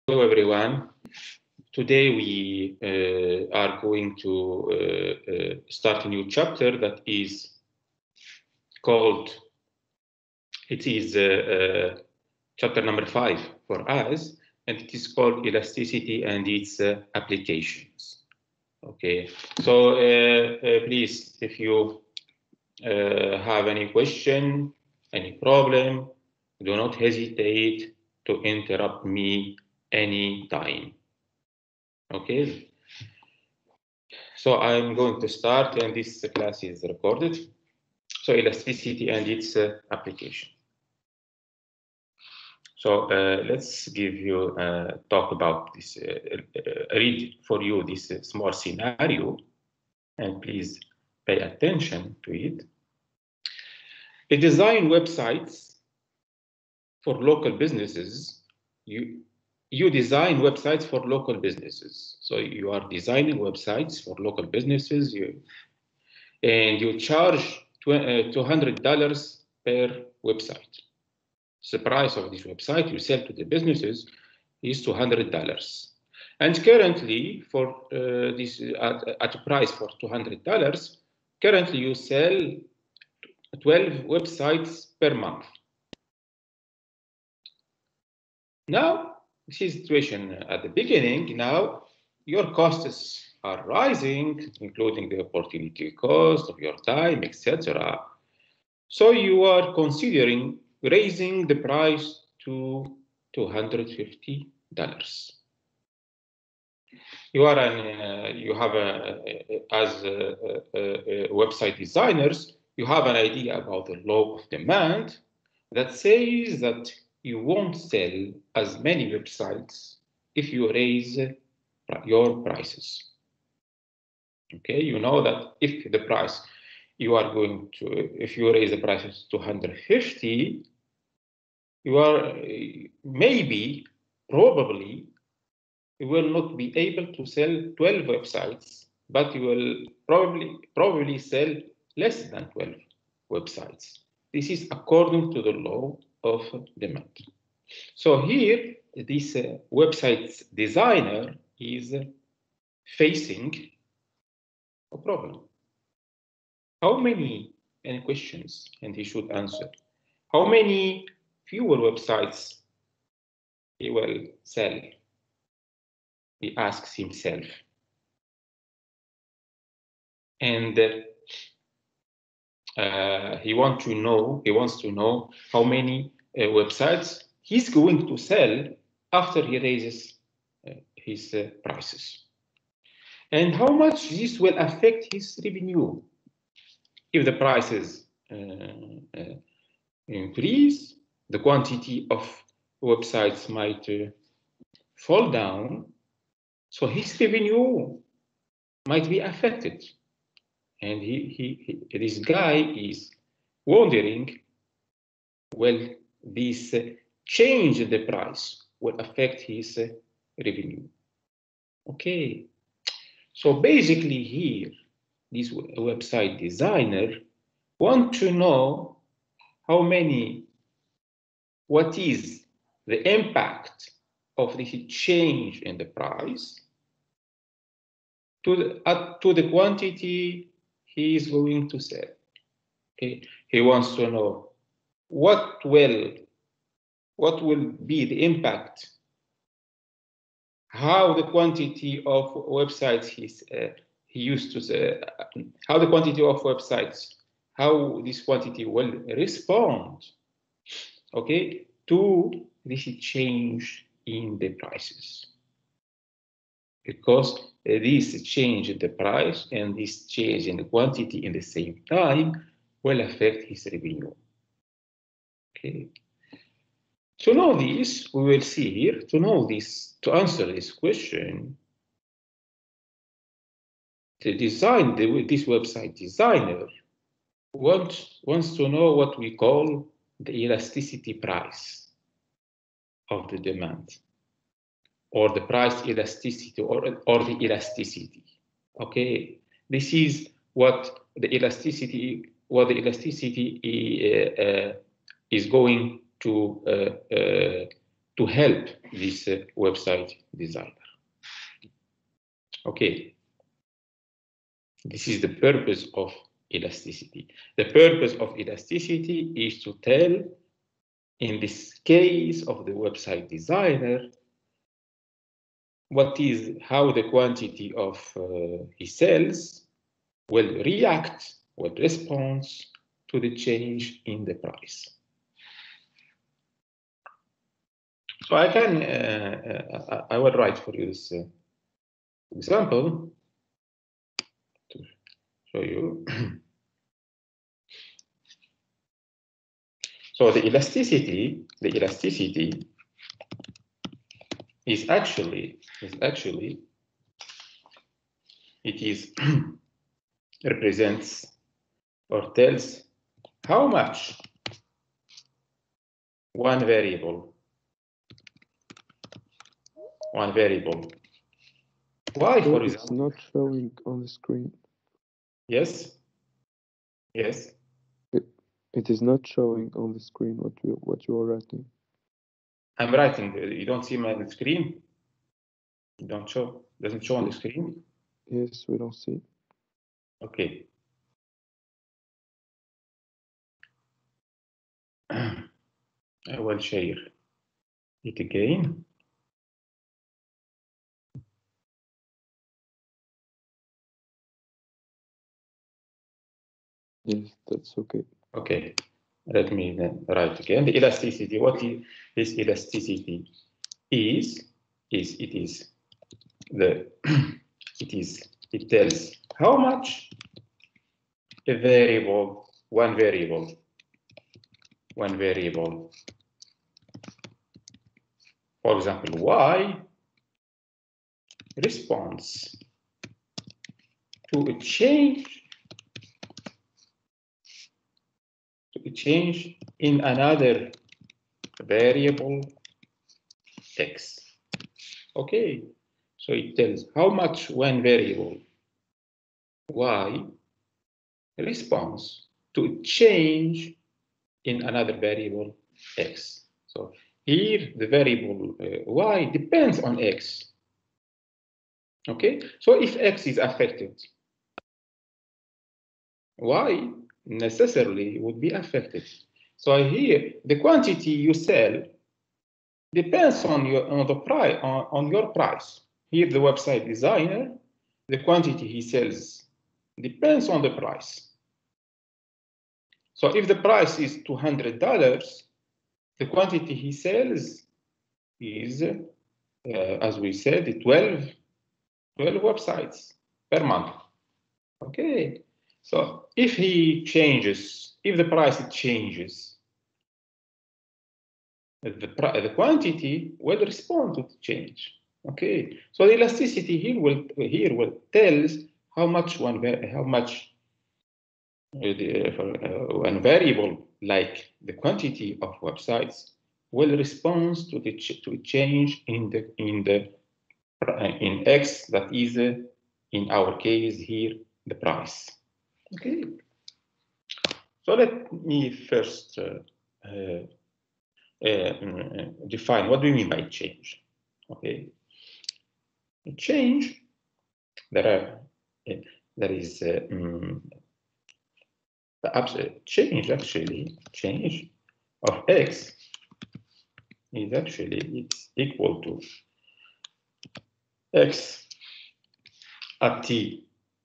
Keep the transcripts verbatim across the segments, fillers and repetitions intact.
Hello, everyone. Today we uh, are going to uh, uh, start a new chapter that is called, it is uh, uh, chapter number five for us, and it is called Elasticity and its uh, Applications. Okay, so uh, uh, please, if you uh, have any question, any problem, do not hesitate to interrupt me anytime. Okay, so I'm going to start, and this class is recorded. So elasticity and its uh, application. So uh, let's give you uh, talk about this, uh, uh, read for you this uh, small scenario, and please pay attention to it. A design websites for local businesses. You you design websites for local businesses. So you are designing websites for local businesses. You and you charge two hundred dollars per website. The price of this website you sell to the businesses is two hundred dollars. And currently, for uh, this at, at a price for two hundred dollars, currently you sell twelve websites per month. Now, this is the situation at the beginning. Now, your costs are rising, including the opportunity cost of your time, et cetera. So you are considering raising the price to two hundred fifty dollars. You are an, uh, you have a, as a, a, a website designers, you have an idea about the law of demand that says that you won't sell as many websites if you raise your prices. Okay, you know that if the price you are going to, if you raise the prices to two hundred fifty, you are maybe, probably, you will not be able to sell twelve websites, but you will probably probably sell less than twelve websites. This is according to the law of demand. So here, this uh, website designer is facing a problem. How many, any questions, and he should answer. How many fewer websites he will sell? He asks himself. And uh, he wants to know, he wants to know how many uh, websites he's going to sell after he raises uh, his uh, prices. And how much this will affect his revenue. If the prices uh, uh, increase, the quantity of websites might uh, fall down, so his revenue might be affected. And he, he, he this guy is wondering, well, this uh, change in the price will affect his uh, revenue. Okay, so basically here, this website designer want to know how many, what is the impact of this change in the price to the, uh, to the quantity he is going to sell. Okay, he wants to know what will, what will be the impact, how the quantity of websites he's, uh, he used to say, uh, how the quantity of websites, how this quantity will respond, okay, to this change in the prices. Because uh, this change in the price and this change in the quantity in the same time will affect his revenue. Okay. To know this, we will see here, to know this, to answer this question, the design, the, this website designer wants, wants to know what we call the elasticity price of the demand, or the price elasticity, or, or the elasticity. Okay, this is what the elasticity, what the elasticity uh, uh, is going to uh, uh, to help this uh, website designer. Okay. This is the purpose of elasticity. The purpose of elasticity is to tell, in this case of the website designer, what is how the quantity of uh, his cells will react, will respond to the change in the price. So I can, uh, uh, I will write for you this uh, example to show you. So the elasticity, the elasticity is actually, is actually, it is represents or tells how much one variable, one variable, why, So for it's example, not showing on the screen. yes, yes. It, it is not showing on the screen what you what you are writing. I'm writing. You don't see my screen. You don't show. Doesn't show on the screen. Yes, we don't see. Okay. I will share it again. Yes, that's okay. Okay. Let me then write again. The elasticity. What is this elasticity? Is is it is the it is it tells how much a variable, one variable, one variable, for example, y responds to a change, to a change in another variable x. Okay, so it tells how much one variable y responds to a change in another variable x. So here the variable uh, y depends on x. Okay, so if x is affected, y necessarily would be affected. So here the quantity you sell depends on your on the price on, on your price. Here the website designer, the quantity he sells depends on the price. So if the price is two hundred dollars, the quantity he sells is, uh, as we said, twelve, twelve websites per month. Okay, so if he changes, if the price changes, the, the quantity will respond to the change. Okay, so the elasticity here will here will tells how much one how much uh, the, uh, one variable like the quantity of websites will respond to the ch to change in the in the in x, that is uh, in our case here the price. Okay, so let me first uh, uh, uh, define what do we mean by change. Okay, change, there are uh, there is uh, um, the change actually change of x is actually it's equal to x at t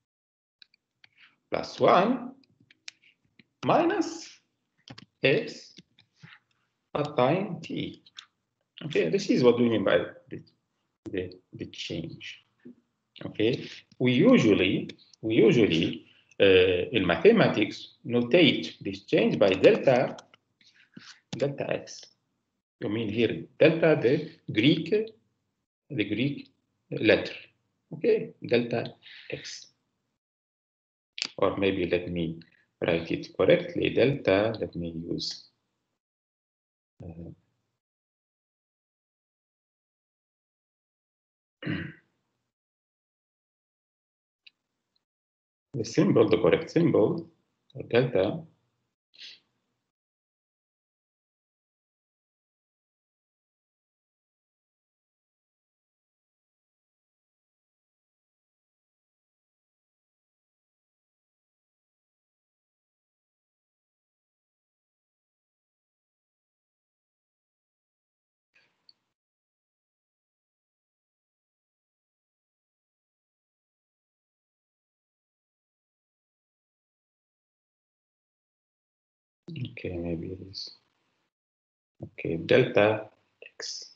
plus one minus x at time t. Okay, this is what we mean by the, the, the change. Okay, we usually we usually uh, in mathematics notate this change by delta delta x. You mean here delta the Greek the Greek letter. Okay, delta x. Or maybe let me write it correctly. Delta. Let me use. Uh, the symbol, the correct symbol, delta, Okay, maybe it is. Okay, delta x.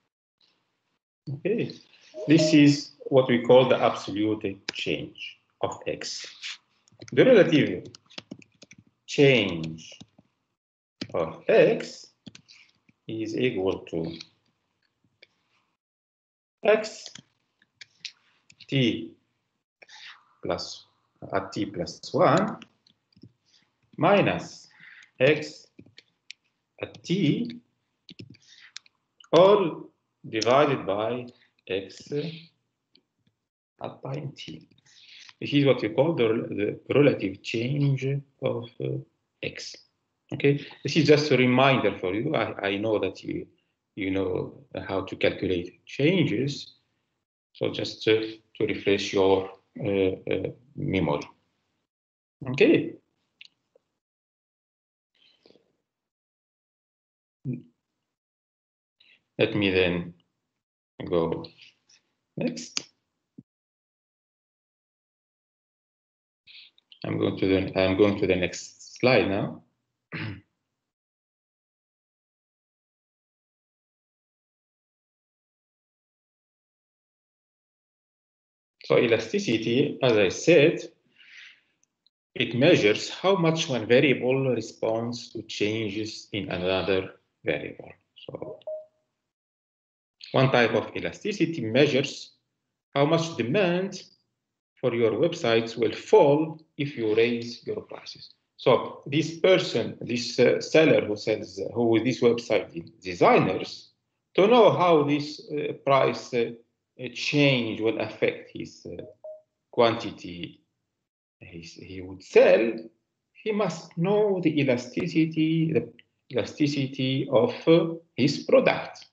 Okay, this is what we call the absolute change of x. The relative change of x is equal to x t plus at t plus one minus x at t all divided by x at time t. This is what we call the, the relative change of uh, x. Okay, this is just a reminder for you. I, I know that you you know how to calculate changes, so just uh, to refresh your uh, uh, memory. Okay. Let me then go next. I'm going to the I'm going to the next slide now. So elasticity, as I said, it measures how much one variable responds to changes in another variable. So one type of elasticity measures how much demand for your websites will fall if you raise your prices. So this person, this uh, seller who sells, uh, who this website designers, to know how this uh, price uh, change will affect his uh, quantity he, he would sell, he must know the elasticity, the elasticity of uh, his product.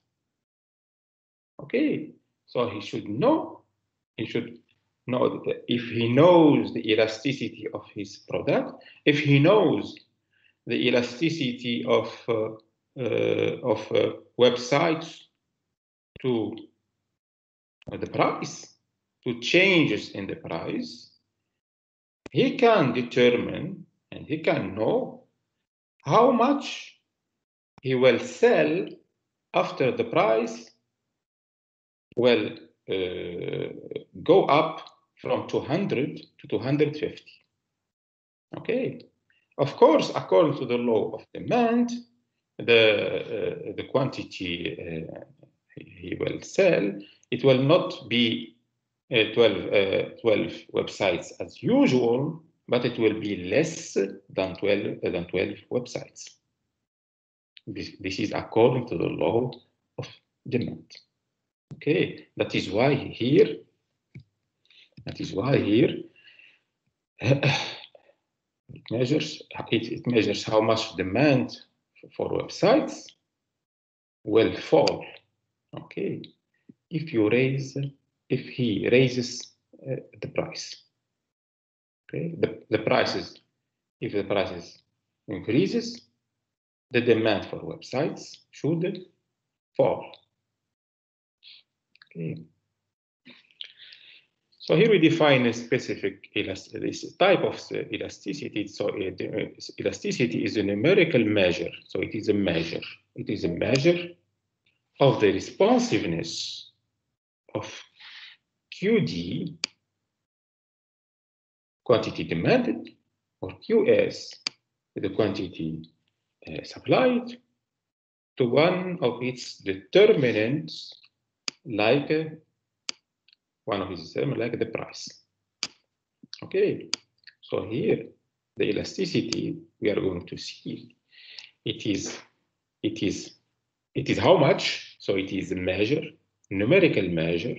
Okay, so he should know, he should know that if he knows the elasticity of his product, if he knows the elasticity of uh, uh, of uh, websites to uh, the price, to changes in the price, he can determine and he can know how much he will sell after the price will uh, go up from two hundred to two hundred fifty. Okay. Of course, according to the law of demand, the uh, the quantity uh, he will sell, it will not be uh, twelve, uh, twelve websites as usual, but it will be less than twelve, uh, than twelve websites. This, this is according to the law of demand. Okay, that is why here, that is why here it measures it, it measures how much demand for websites will fall. Okay, if you raise, if he raises uh, the price. Okay, the, the prices, if the prices increases, the demand for websites should fall. Okay. So here we define a specific this type of elasticity. So it, uh, elasticity is a numerical measure. So it is a measure. It is a measure of the responsiveness of Q D, quantity demanded, or Q S, the quantity uh, supplied, to one of its determinants, like uh, one of its determinants, like the price. Okay, so here the elasticity we are going to see, it is, it is, it is how much. So it is a measure, numerical measure.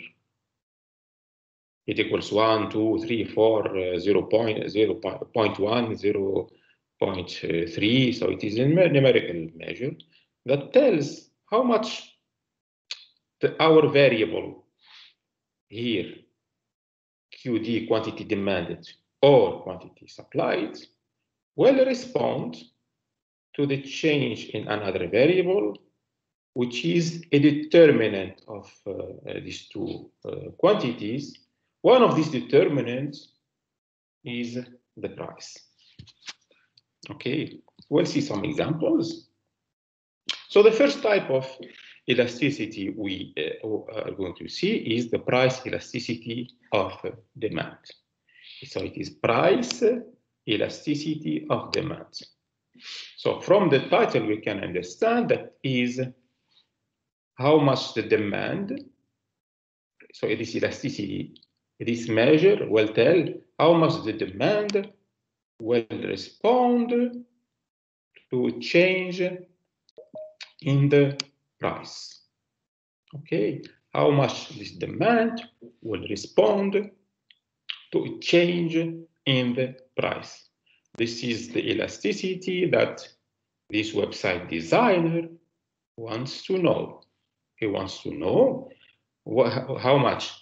It equals one, two, three, four, uh, zero point zero point one, zero point three. So it is a numerical measure that tells how much the, our variable here, Q D, quantity demanded or quantity supplied, will respond to the change in another variable, which is a determinant of uh, these two uh, quantities. One of these determinants is the price. Okay, we'll see some examples. So the first type of elasticity we uh, are going to see is the price elasticity of demand. So it is price elasticity of demand. So from the title, we can understand that is how much the demand, so it is elasticity, this measure will tell how much the demand will respond to change in the price. Okay, how much this demand will respond to a change in the price. This is the elasticity that this website designer wants to know. He wants to know what, how much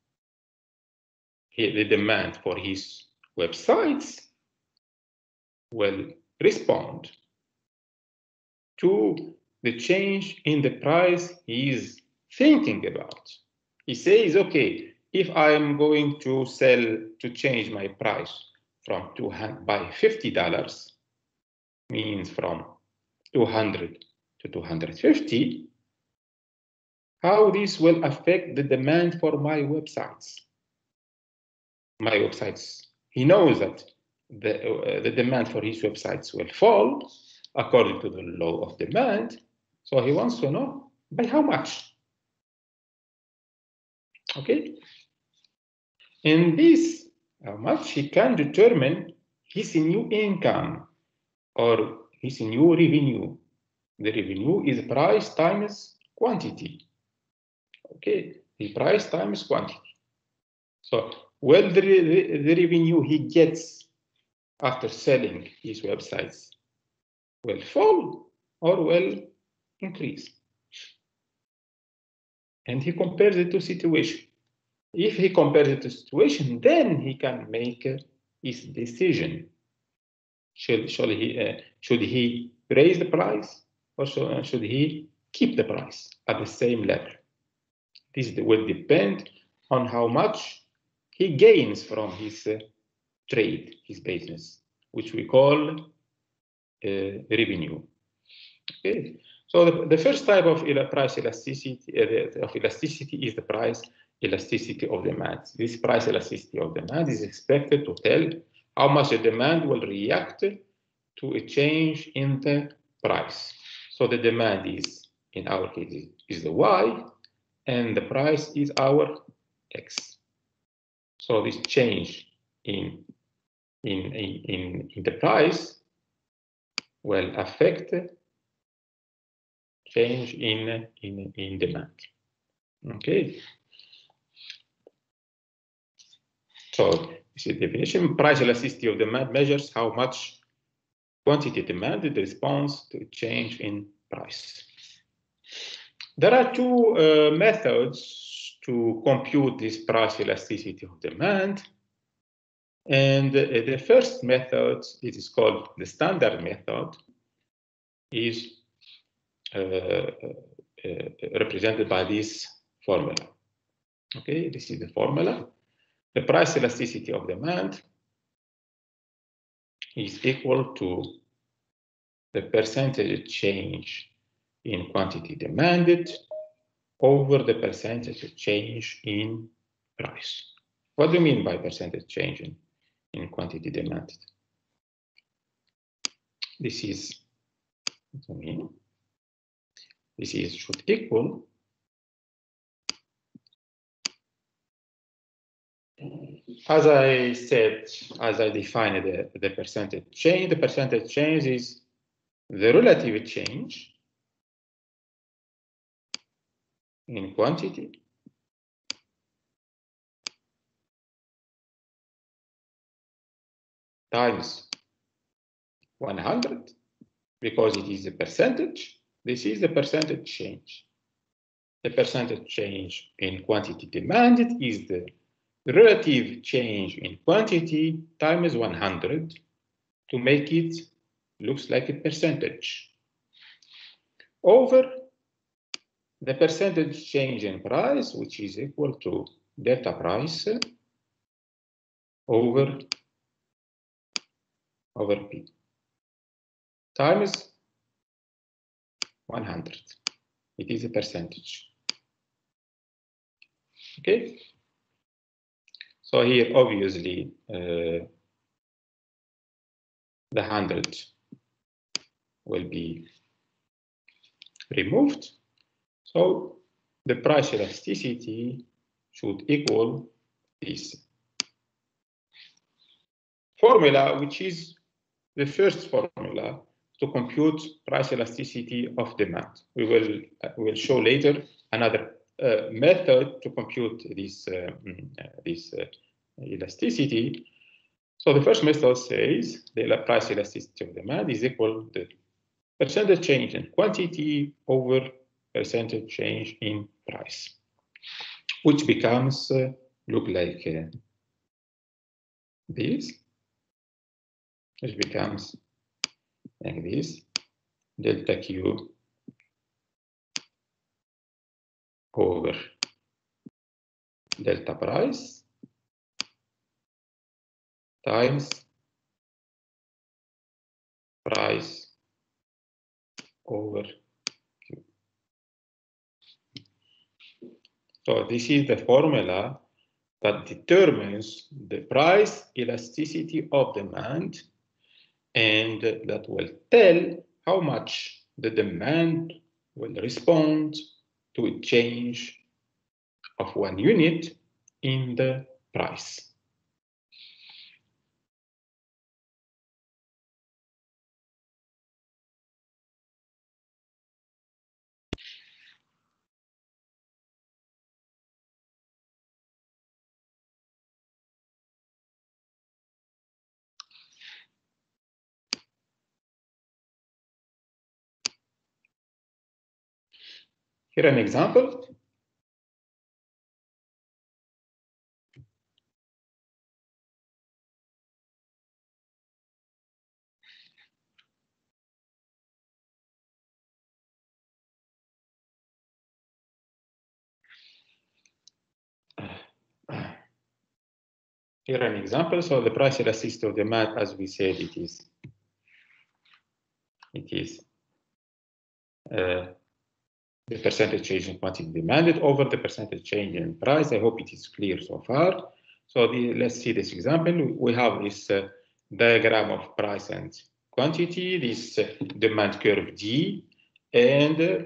he, the demand for his websites will respond to the change in the price he is thinking about. He says, okay, if I am going to sell, to change my price from two hundred by fifty dollars, means from two hundred to two hundred fifty, how this will affect the demand for my websites. My websites, he knows that the, uh, the demand for his websites will fall according to the law of demand. So he wants to know by how much. Okay. In this, how much he can determine his new income or his new revenue. The revenue is price times quantity. Okay, the price times quantity. So, will the, the, the revenue he gets after selling his websites will fall or will increase? And he compares it to situation. If he compares it to situation, then he can make uh, his decision. Should, should, he, uh, should he raise the price or should, uh, should he keep the price at the same level? This will depend on how much he gains from his uh, trade, his business, which we call uh, revenue. Okay. So the, the first type of price elasticity uh, of elasticity is the price elasticity of demand. This price elasticity of demand is expected to tell how much the demand will react to a change in the price. So the demand is, in our case, is the Y, and the price is our X. So this change in, in, in, in the price will affect change in, in, in demand. Okay. So this is the definition. Price elasticity of demand measures how much quantity demanded responds to a change in price. There are two uh, methods to compute this price elasticity of demand. And uh, the first method, it is called the standard method, is uh, uh, represented by this formula. Okay, this is the formula. The price elasticity of demand is equal to the percentage change in quantity demanded over the percentage change in price. What do you mean by percentage change in, in quantity demanded? This is what I mean. This is should equal as I said, as I defined the, the percentage change, the percentage change is the relative change in quantity times one hundred, because it is a percentage. This is the percentage change. The percentage change in quantity demanded is the relative change in quantity times one hundred to make it looks like a percentage over the percentage change in price, which is equal to delta price over over P. times one hundred. It is a percentage. Okay. So here, obviously, uh, the hundred will be removed. So the price elasticity should equal this formula, which is the first formula to compute price elasticity of demand. We will, uh, we will show later another uh, method to compute this, uh, this uh, elasticity. So the first method says the price elasticity of demand is equal to the percentage change in quantity over percentage change in price, which becomes uh, look like uh, this, which becomes like this, delta Q over delta price times price over Q. So this is the formula that determines the price elasticity of demand, and that will tell how much the demand will respond to a change of one unit in the price. Here an example. Here an example. So the price elasticity of demand, as we said, it is it is uh, the percentage change in quantity demanded over the percentage change in price. I hope it is clear so far. So the, let's see this example. We have this uh, diagram of price and quantity, this uh, demand curve D, and uh,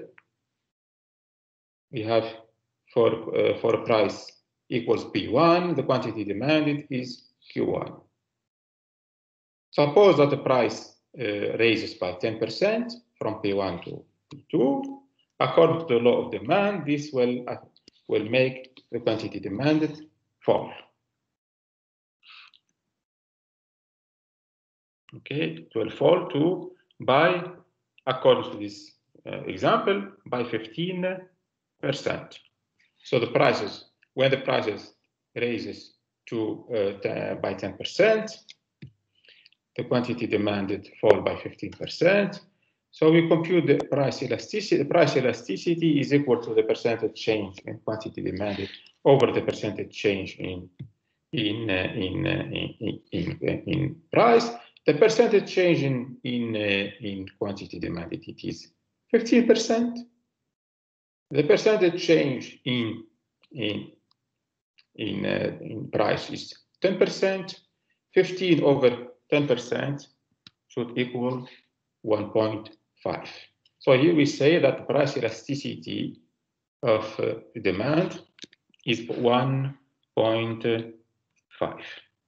we have for uh, for price equals P one, the quantity demanded is Q one. Suppose that the price uh, raises by ten percent from P one to P two. According to the law of demand, this will, uh, will make the quantity demanded fall. Okay, it will fall to by, according to this uh, example, by fifteen percent. So the prices, when the prices raises to uh, by ten percent, the quantity demanded fall by fifteen percent. So we compute the price elasticity. The price elasticity is equal to the percentage change in quantity demanded over the percentage change in in uh, in, uh, in, in, in in price. The percentage change in in uh, in quantity demanded, it is fifteen percent. The percentage change in in in uh, in price is ten percent. fifteen over ten percent should equal one point five. So here we say that the price elasticity of uh, demand is one point five.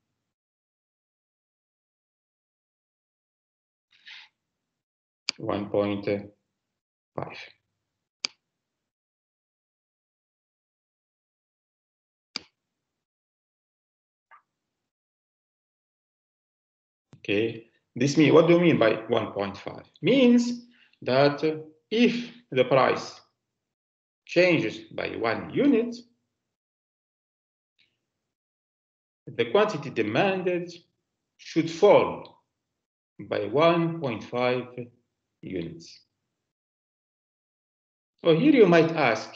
one point five. Okay, this means, what do you mean by one point five? Means that if the price changes by one unit, the quantity demanded should fall by one point five units. So here you might ask,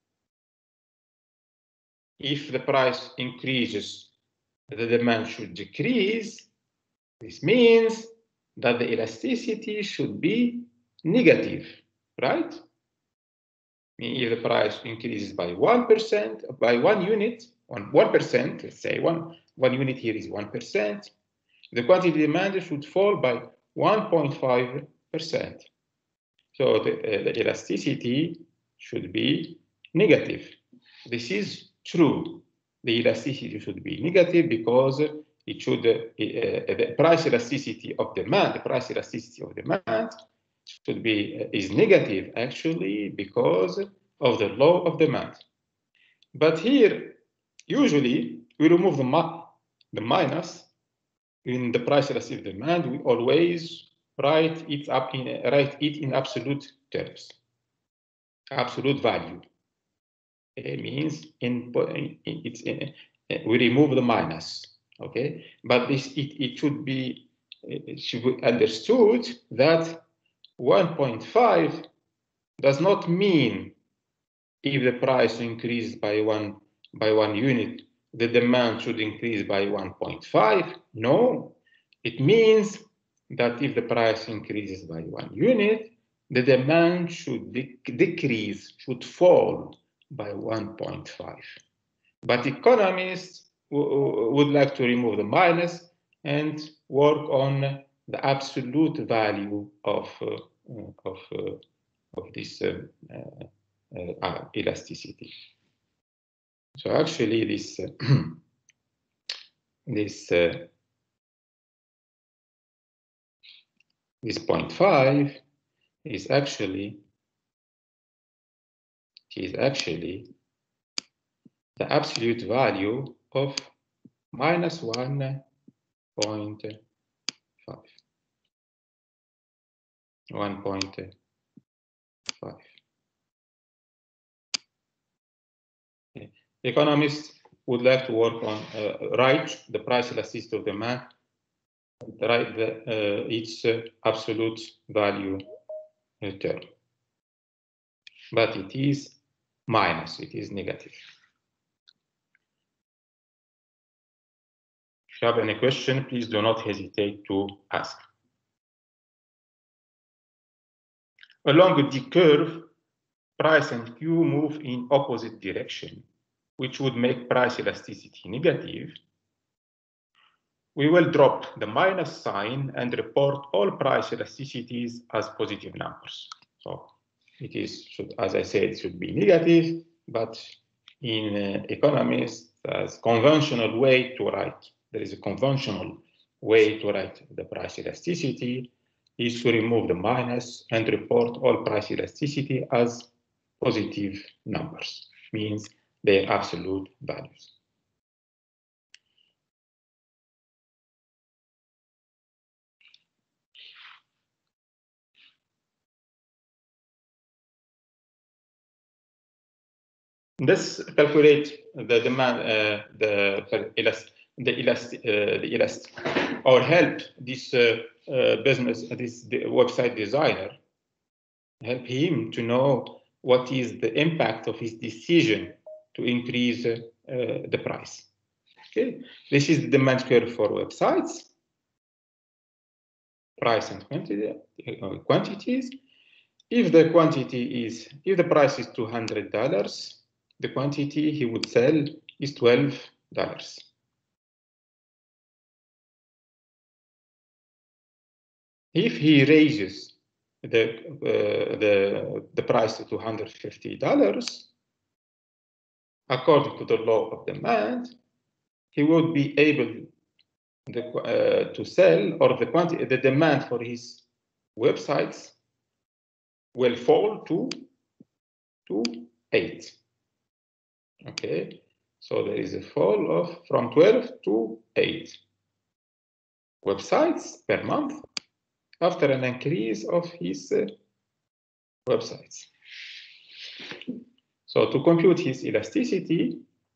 if the price increases, the demand should decrease. This means that the elasticity should be negative, right? If the price increases by one percent, by one unit, on one percent, let's say one, one unit here is one percent, the quantity demanded should fall by one point five percent. So the, uh, the elasticity should be negative. This is true. The elasticity should be negative because it should, uh, uh, the price elasticity of demand, the price elasticity of demand should be, uh, is negative actually because of the law of demand. But here, usually we remove the, ma the minus in the price elasticity of demand. We always write it up in write it in absolute terms, absolute value. It means in, in it's in, we remove the minus, okay? But this it, it should be it should be understood that one point five does not mean if the price increases by one by one unit, the demand should increase by one point five. No, it means that if the price increases by one unit, the demand should de decrease, should fall by one point five. But economists would like to remove the minus and work on the absolute value of, uh, of, uh, of this uh, uh, uh, elasticity. So actually this, uh, this, uh, this zero point five is actually, is actually the absolute value of minus one point five. one point five. Okay. Economists would like to work on uh, write the price elasticity of demand, write the, uh, its uh, absolute value uh, term. But it is minus, it is negative. If you have any question, please do not hesitate to ask. Along the curve, price and Q move in opposite direction, which would make price elasticity negative. We will drop the minus sign and report all price elasticities as positive numbers. So it is, should, as I said, it should be negative, but in uh, economists, as conventional way to write, there is a conventional way to write the price elasticity is to remove the minus and report all price elasticity as positive numbers, means their absolute values. Let's calculate the demand, uh, the elast, the elast, uh, the elast, or help this uh, uh, business, this the website designer, help him to know what is the impact of his decision to increase uh, uh, the price. Okay, this is the demand curve for websites, price and quantity, uh, quantities. If the quantity is, if the price is two hundred dollars, the quantity he would sell is twelve dollars. If he raises the, uh, the, the price to two hundred fifty dollars, according to the law of demand, he would be able the, uh, to sell, or the quantity, the demand for his websites will fall to, to eight. Okay, so there is a fall of from twelve to eight websites per month after an increase of his uh, websites. So to compute his elasticity,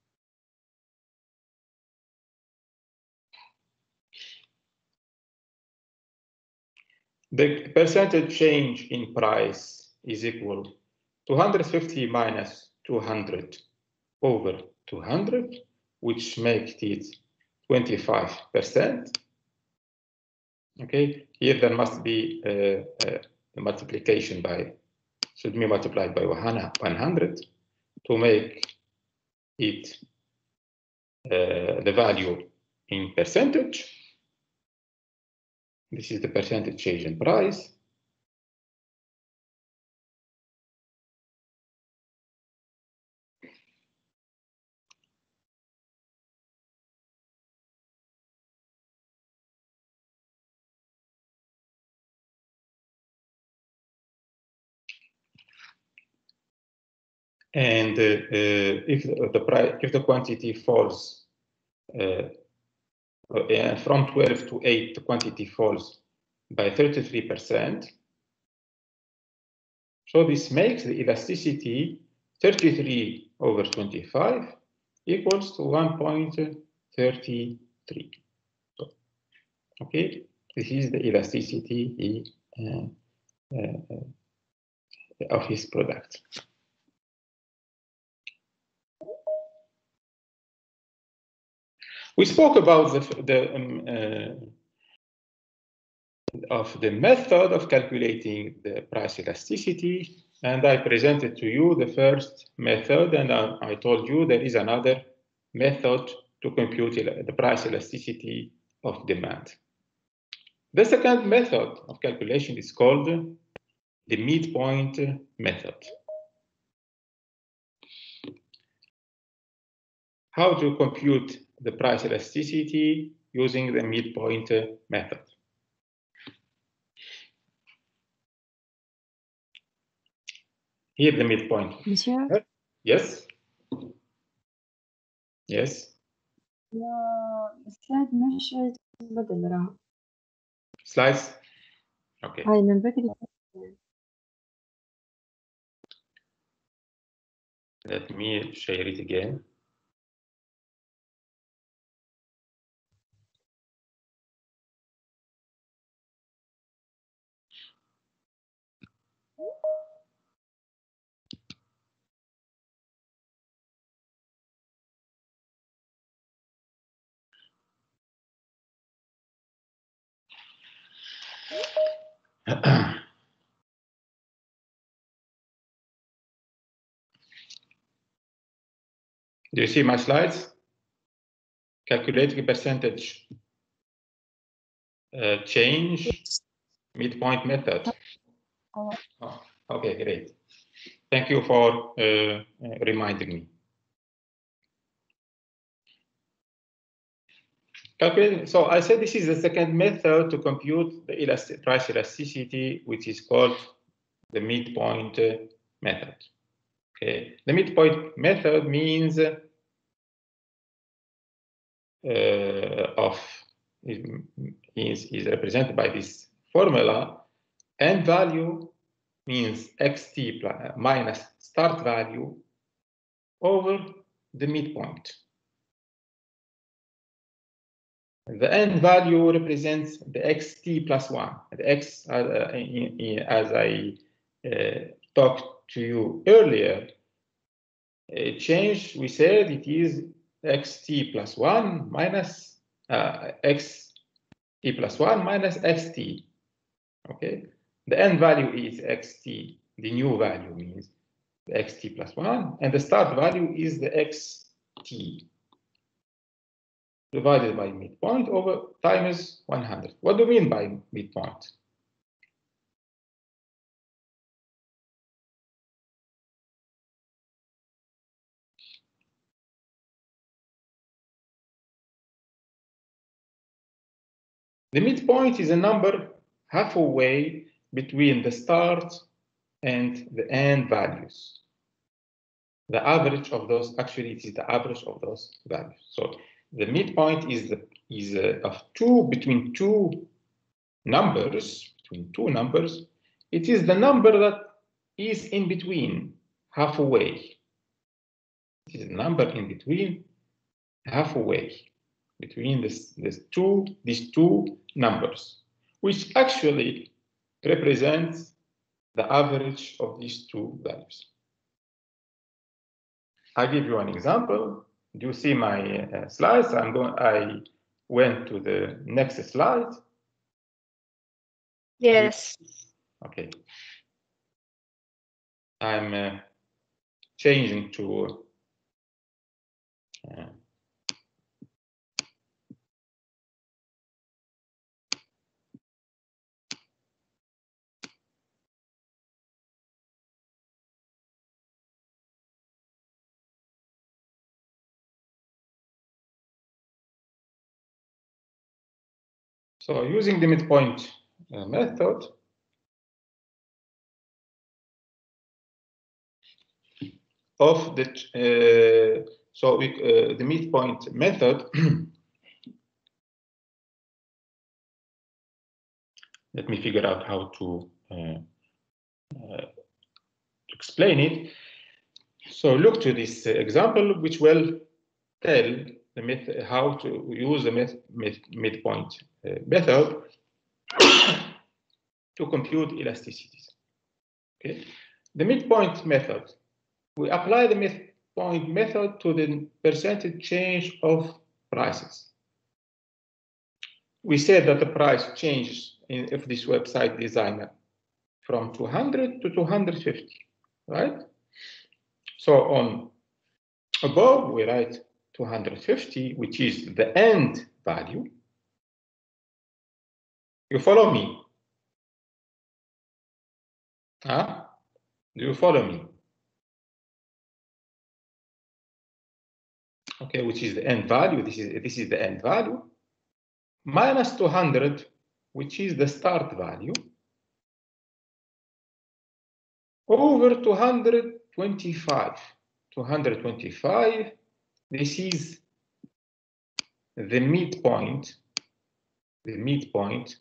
the percentage change in price is equal to two hundred fifty minus two hundred over two hundred, which makes it twenty-five percent. Okay, here there must be uh, uh, a multiplication by, should be multiplied by one hundred to make it uh, the value in percentage. This is the percentage change in price. And uh, uh, if the price, if the quantity falls uh, uh, from twelve to eight, the quantity falls by thirty-three percent. So this makes the elasticity thirty-three over twenty-five equals to one point three three. So, okay, this is the elasticity uh, uh, of his product. We spoke about the, the um, uh, of the method of calculating the price elasticity, and I presented to you the first method, and I, I told you there is another method to compute the price elasticity of demand. The second method of calculation is called the midpoint method. How to compute the price elasticity using the midpoint method? Here the midpoint. Monsieur? Yes? Yes? السلايد مش تبدل راه. Slides? Okay. هاي من بكري. Let me share it again. Do you see my slides? Calculating percentage uh, change, midpoint method. Oh, okay, great. Thank you for uh, reminding me. Okay, so I said this is the second method to compute the elastic price elasticity, which is called the midpoint method. Okay, the midpoint method means uh, of is, is represented by this formula. End value means xt plus, minus start value over the midpoint. The end value represents the xt plus one. The x, uh, in, in, as I uh, talked to you earlier, a change, we said it is xt plus one minus uh, xt plus one minus xt. Okay, the end value is xt, the new value means the xt plus one, and the start value is the xt divided by midpoint over times one hundred. What do you mean by midpoint? The midpoint is a number halfway between the start and the end values. The average of those, actually it is the average of those values. So the midpoint is the is a, of two between two numbers, between two numbers. It is the number that is in between, halfway. It is a number in between, halfway between this, this two these two numbers, which actually represents the average of these two values. I'll give you an example. Do you see my uh, slides? I'm going. I went to the next slide. Yes. Okay. I'm uh, changing to uh, so using the midpoint uh, method, of the uh, so we, uh, the midpoint method. Let me figure out how to, uh, uh, to explain it. So look to this example, which will tell the method how to use the mid, mid, midpoint uh, method to compute elasticities. Okay, the midpoint method. We apply the midpoint method to the percentage change of prices. We said that the price changes in, of this website designer from two hundred to two hundred fifty, right? So on above, we write two hundred fifty, which is the end value. You follow me? Huh? Do you follow me? Okay, which is the end value. This is this is the end value minus two hundred, which is the start value, over two hundred twenty-five. two hundred twenty-five. This is the midpoint. The midpoint.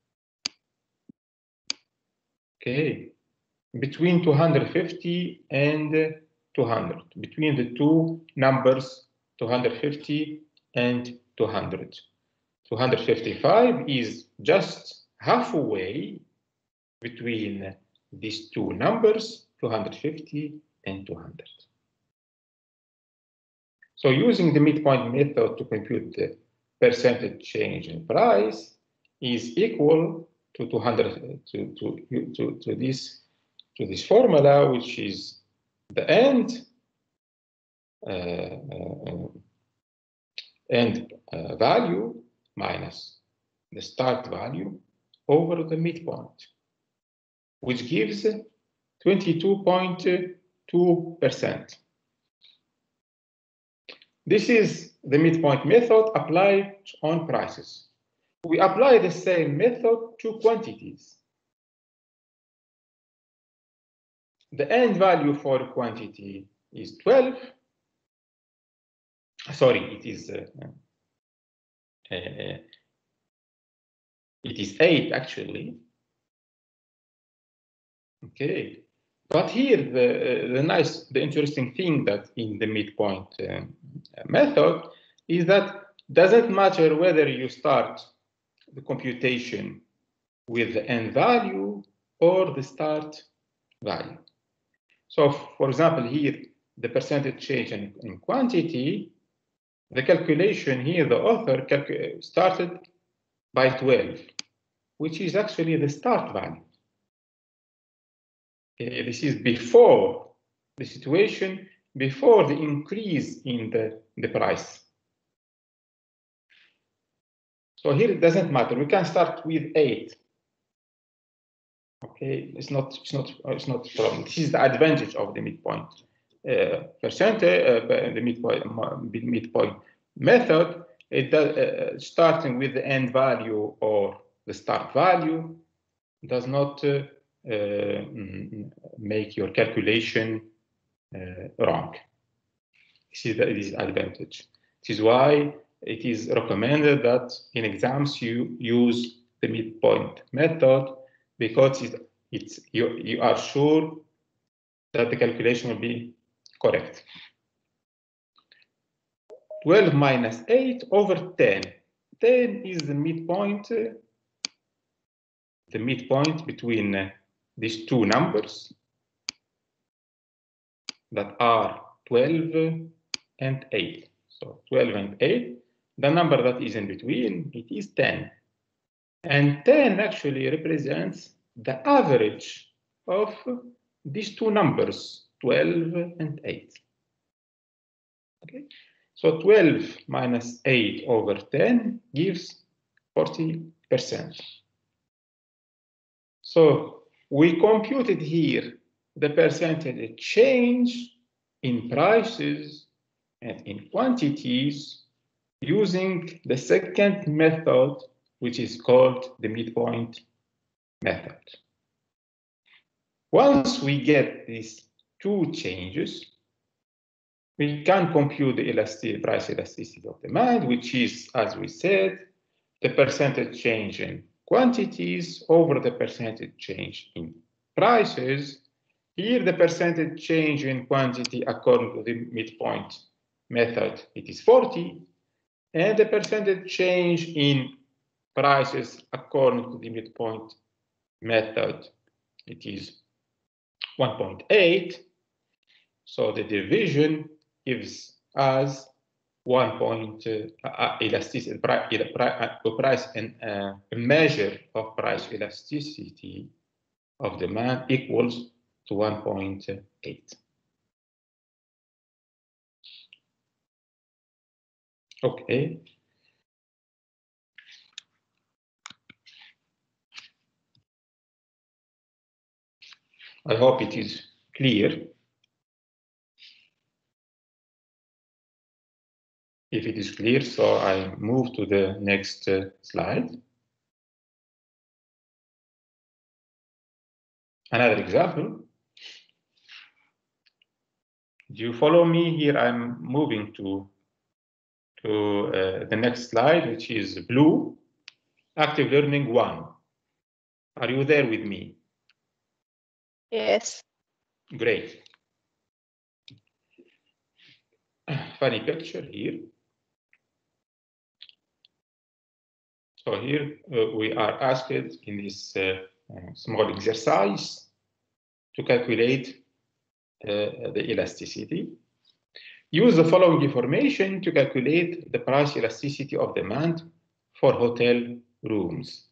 Okay, between two hundred fifty and two hundred, between the two numbers, two hundred fifty and two hundred. two hundred fifty-five is just halfway between these two numbers, two hundred fifty and two hundred. So using the midpoint method to compute the percentage change in price is equal to two hundred to, to, to, to this to this formula, which is the end uh, uh, end uh, value minus the start value over the midpoint, which gives twenty-two point two percent. This is the midpoint method applied on prices. We apply the same method to quantities. The end value for quantity is twelve. Sorry, it is uh, uh, it is eight actually. Okay, but here the the nice, the interesting thing that in the midpoint uh, method is that doesn't matter whether you start the computation with the end value or the start value. So, for example, here the percentage change in, in quantity, the calculation here, the author started by twelve, which is actually the start value. Okay, this is before the situation, before the increase in the, the price. So here it doesn't matter. We can start with eight. Okay, it's not, it's not, it's not a problem. This is the advantage of the midpoint uh, percentage, uh, the midpoint, midpoint method. It does, uh, starting with the end value or the start value does not uh, uh, make your calculation uh, wrong. This is the this is advantage. This is why it is recommended that in exams you use the midpoint method, because it's, it's you, you are sure that the calculation will be correct. twelve minus eight over ten. ten is the midpoint, uh, the midpoint between uh, these two numbers that are twelve and eight. So twelve and eight, the number that is in between, it is ten. And ten actually represents the average of these two numbers, twelve and eight. Okay, so twelve minus eight over ten gives forty percent. So we computed here the percentage change in prices and in quantities using the second method, which is called the midpoint method. Once we get these two changes, we can compute the elastic, price elasticity of demand, which is, as we said, the percentage change in quantities over the percentage change in prices. Here, the percentage change in quantity according to the midpoint method, it is forty, and the percentage change in prices according to the midpoint method, it is one point eight. So the division gives us one point uh, uh, elasticity, uh, price and uh, a measure of price elasticity of demand equals to one point eight. Okay. I hope it is clear. If it is clear, so I move to the next uh, slide. Another example. Do you follow me here? I'm moving to, to uh, the next slide, which is blue, active learning one. Are you there with me? Yes. Great. Funny picture here. So here uh, we are asked in this uh, uh, small exercise to calculate uh, the elasticity. Use the following information to calculate the price elasticity of demand for hotel rooms.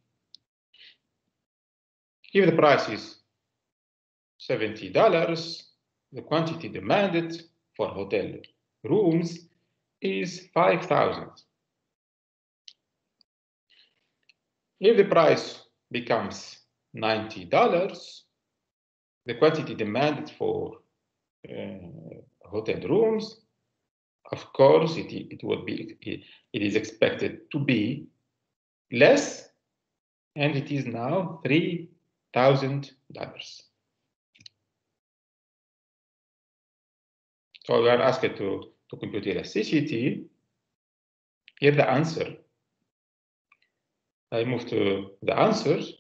If the price is seventy dollars, the quantity demanded for hotel rooms is five thousand. If the price becomes ninety dollars, the quantity demanded for uh, hotel rooms, of course, it, it will be, it, it is expected to be less, and it is now three thousand dollars. So we are asked to, to compute elasticity. Here the answer. I move to the answers.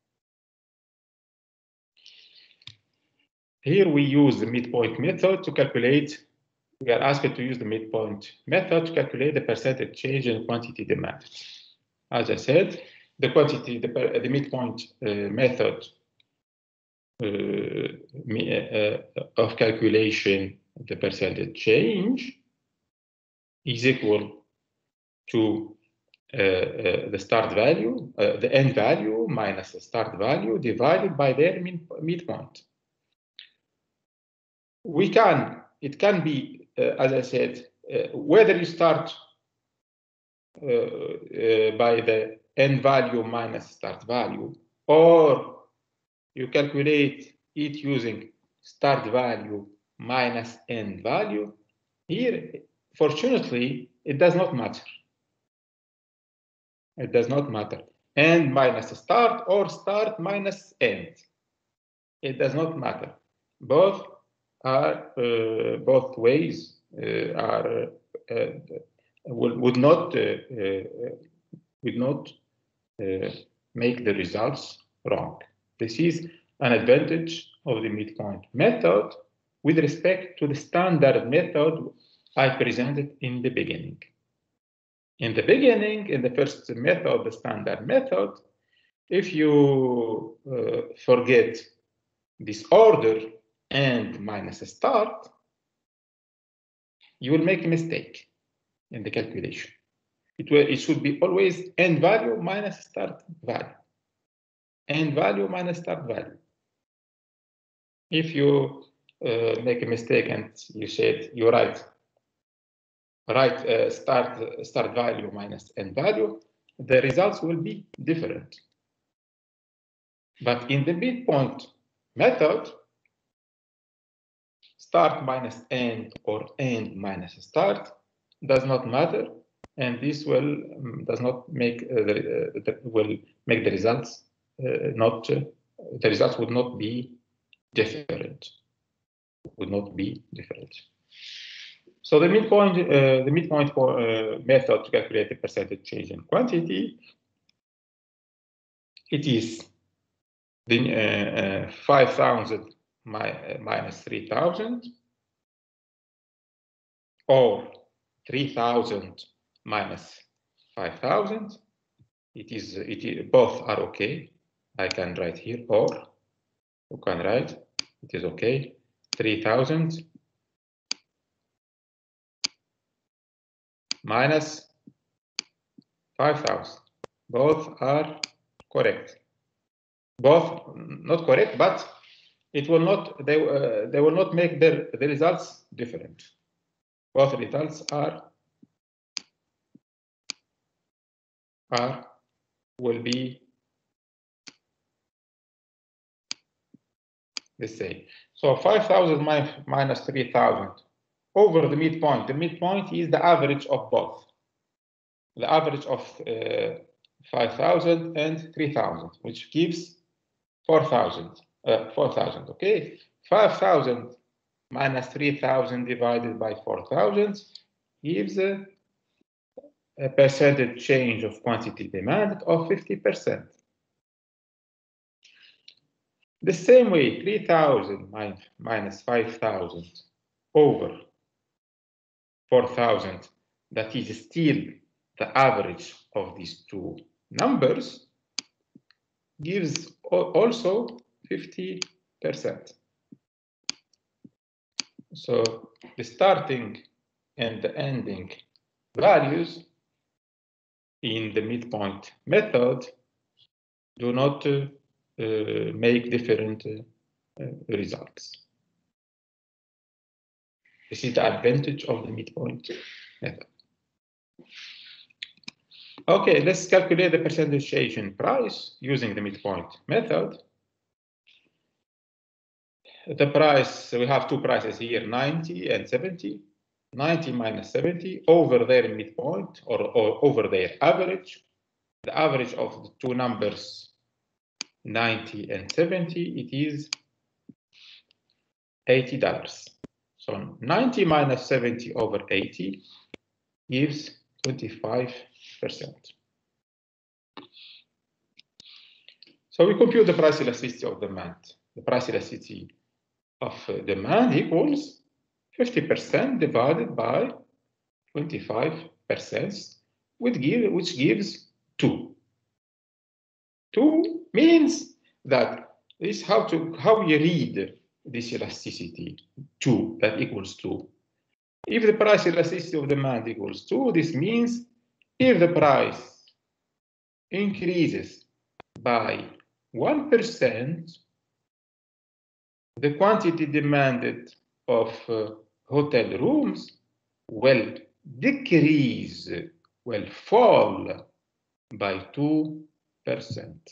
Here we use the midpoint method to calculate, we are asked to use the midpoint method to calculate the percentage change in quantity demanded. As I said, the quantity, the, the midpoint uh, method uh, uh, of calculation of the percentage change is equal to uh, uh, the start value, uh, the end value minus the start value divided by their mid midpoint. We can, it can be, uh, as I said, uh, whether you start uh, uh, by the end value minus start value, or you calculate it using start value minus end value. Here, fortunately, it does not matter. It does not matter. End minus start or start minus end. It does not matter. Both are uh, both ways uh, are uh, would, would not uh, uh, would not uh, make the results wrong. This is an advantage of the midpoint method with respect to the standard method I presented in the beginning. In the beginning, in the first method, the standard method, if you uh, forget this order and minus a start, you will make a mistake in the calculation. It will, it should be always end value minus start value. End value minus start value. If you uh, make a mistake and you said you write write uh, start start value minus end value, the results will be different. But in the midpoint method, start minus end or end minus start does not matter, and this will um, does not make uh, the, uh, the will make the results uh, not uh, the results would not be different. Would not be different. So the midpoint uh, the midpoint for, uh, method to calculate the percentage change in quantity, it is the uh, uh, five thousand mi uh, minus three thousand, or three thousand minus five thousand. It is, it is, both are okay. I can write here, or you can write, it is okay. three thousand minus five thousand. Both are correct. Both not correct, but it will not, they, uh, they will not make the, the results different. Both results are, are will be the same. So five thousand minus three thousand over the midpoint. The midpoint is the average of both. The average of uh, five thousand and three thousand, which gives four thousand. Uh, four thousand, okay? five thousand minus three thousand divided by four thousand gives a, a percentage change of quantity demand of fifty percent. The same way, three thousand minus five thousand over four thousand, that is still the average of these two numbers, gives also fifty percent. So the starting and the ending values in the midpoint method do not uh, uh, make different uh, uh, results. This is the advantage of the midpoint method. Okay, let's calculate the percentage change in price using the midpoint method. The price, we have two prices here, ninety and seventy. ninety minus seventy over their midpoint, or, or over their average. The average of the two numbers, ninety and seventy, it is eighty dollars. So ninety minus seventy over eighty gives twenty-five percent. So we compute the price elasticity of demand. The price elasticity of demand equals fifty percent divided by twenty-five percent, which, give, which gives two. two means that this is how to how you read this elasticity. two, that equals two. If the price elasticity of demand equals two, this means if the price increases by one percent, the quantity demanded of uh, hotel rooms will decrease, will fall by two percent.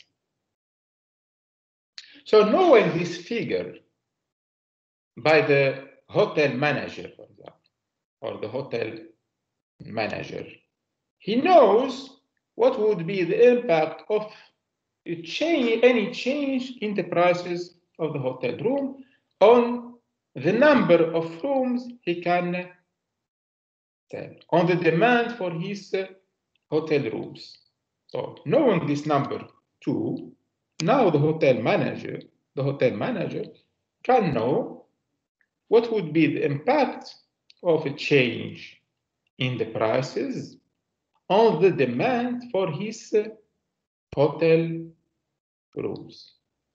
So knowing this figure by the hotel manager, for example, or the hotel manager, he knows what would be the impact of a change, any change in the prices of the hotel room on the number of rooms he can sell, on the demand for his uh, hotel rooms. So knowing this number two, now the hotel manager, the hotel manager can know what would be the impact of a change in the prices on the demand for his uh, hotel rooms.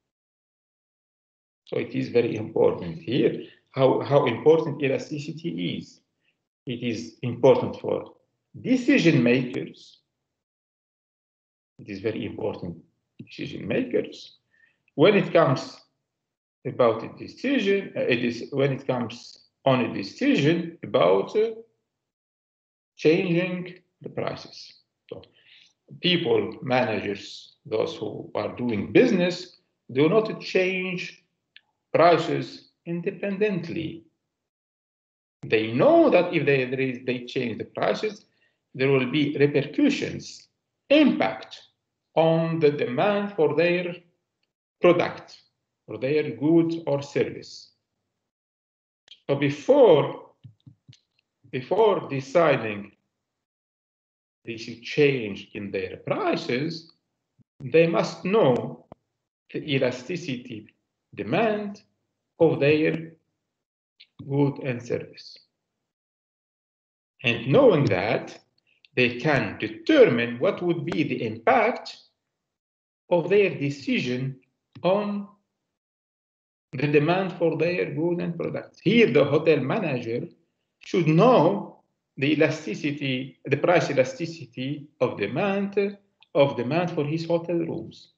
So it is very important here how, how important elasticity is. It is important for decision makers, it is very important, decision makers, when it comes about a decision, uh, it is when it comes on a decision about uh, changing the prices. So people, managers, those who are doing business, do not change prices independently. They know that if they, they change the prices, there will be repercussions, impact on the demand for their product, for their goods or service. So before, before deciding they should change in their prices, they must know the elasticity demand of their good and service. And knowing that, they can determine what would be the impact of their decision on the demand for their goods and products. Here, the hotel manager should know the elasticity, the price elasticity of demand, of demand for his hotel rooms.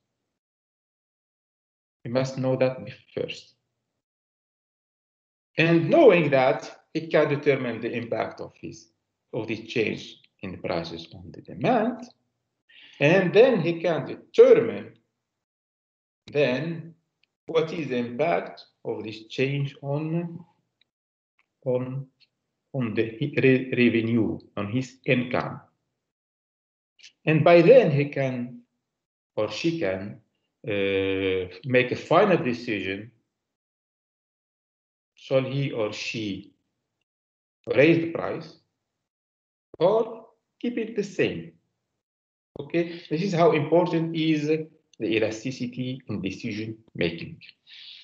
He must know that first. And knowing that, he can determine the impact of his of the change in the prices on the demand, and then he can determine then what is the impact of this change on on on the re revenue, on his income. And by then he can or she can uh, make a final decision. Shall he or she raise the price or keep it the same? Okay, this is how important is the elasticity in decision making.